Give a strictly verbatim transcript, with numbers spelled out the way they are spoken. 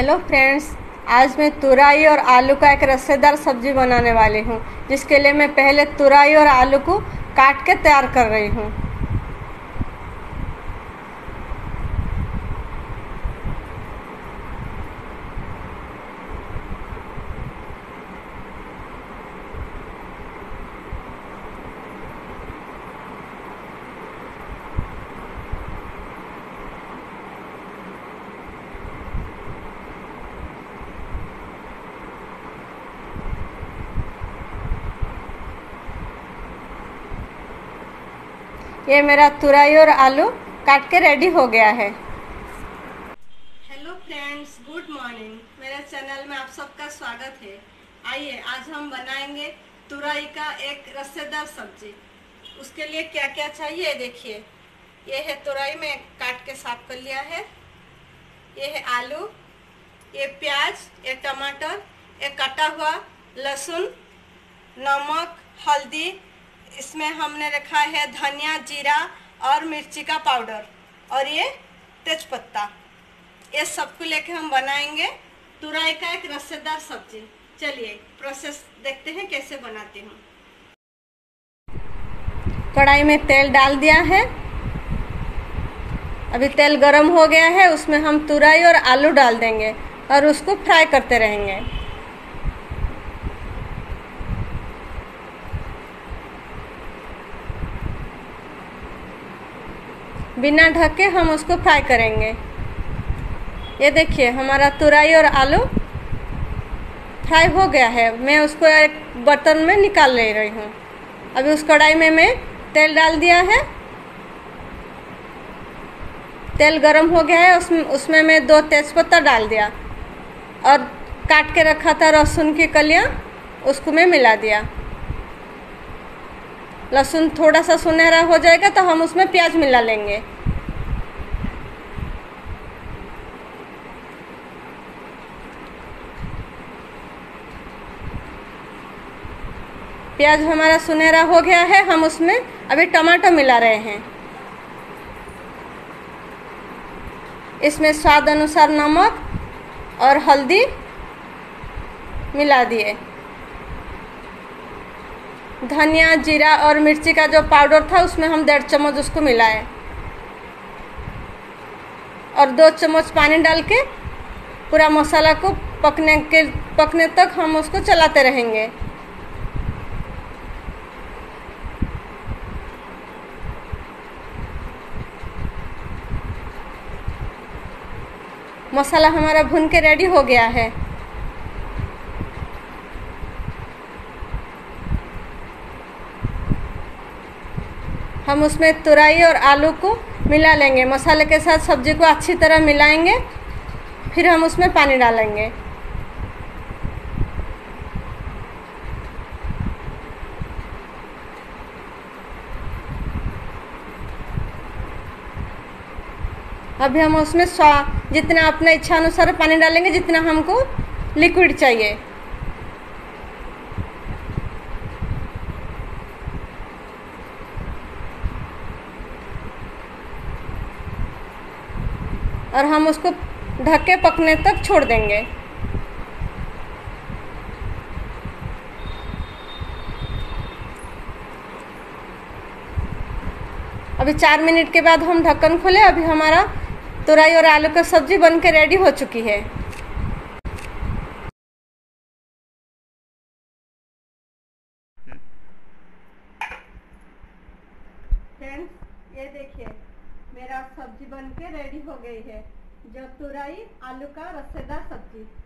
Hello friends, आज मैं तुरई और आलू का एक रसेदार सब्जी बनाने वाली हूँ, जिसके लिए मैं पहले तुरई और आलू को काट के तैयार कर रही हूँ। ये मेरा तुरई और आलू काट के रेडी हो गया है। Hello friends, good morning. मेरे चैनल में आप सबका स्वागत है। आइए आज हम बनाएंगे तुरई का एक रसेदार सब्जी। उसके लिए क्या क्या चाहिए देखिए। ये है तुरई, में काट के साफ कर लिया है। ये है आलू, ये प्याज, ये टमाटर, ये कटा हुआ लहसुन, नमक, हल्दी, इसमें हमने रखा है धनिया, जीरा और मिर्ची का पाउडर, और ये तेजपत्ता। ये सब को लेके हम बनाएंगे तुरई का एक रसेदार सब्जी। चलिए प्रोसेस देखते हैं कैसे बनाती हूँ। कढ़ाई में तेल डाल दिया है। अभी तेल गरम हो गया है, उसमें हम तुरई और आलू डाल देंगे और उसको फ्राई करते रहेंगे। बिना ढके हम उसको फ्राई करेंगे। ये देखिए हमारा तुरई और आलू फ्राई हो गया है। मैं उसको एक बर्तन में निकाल ले रही हूँ। अभी उस कढ़ाई में मैं तेल डाल दिया है। तेल गरम हो गया है, उसमें उसमें मैं दो तेजपत्ता डाल दिया और काट के रखा था लहसुन की कलियाँ, उसको मैं मिला दिया। लहसुन थोड़ा सा सुनहरा हो जाएगा तो हम उसमें प्याज मिला लेंगे। प्याज हमारा सुनहरा हो गया है, हम उसमें अभी टमाटर मिला रहे हैं। इसमें स्वाद अनुसार नमक और हल्दी मिला दिए। धनिया, जीरा और मिर्ची का जो पाउडर था उसमें हम डेढ़ चम्मच उसको मिलाए और दो चम्मच पानी डाल के पूरा मसाला को पकने के पकने तक हम उसको चलाते रहेंगे। मसाला हमारा भून के रेडी हो गया है। हम उसमें तुरई और आलू को मिला लेंगे। मसाले के साथ सब्जी को अच्छी तरह मिलाएंगे, फिर हम उसमें पानी डालेंगे। अभी हम उसमें स्वाद जितना अपने इच्छा अनुसार पानी डालेंगे, जितना हमको लिक्विड चाहिए। और हम उसको ढक के पकने तक छोड़ देंगे। अभी चार मिनट के बाद हम ढक्कन खोले। अभी हमारा तुरई और आलू की सब्जी बन के रेडी हो चुकी है। फ्रेंड्स, ये देखिए मेरा सब्जी बन के रेडी हो गई है, जो तुरई आलू का रसेदार सब्जी।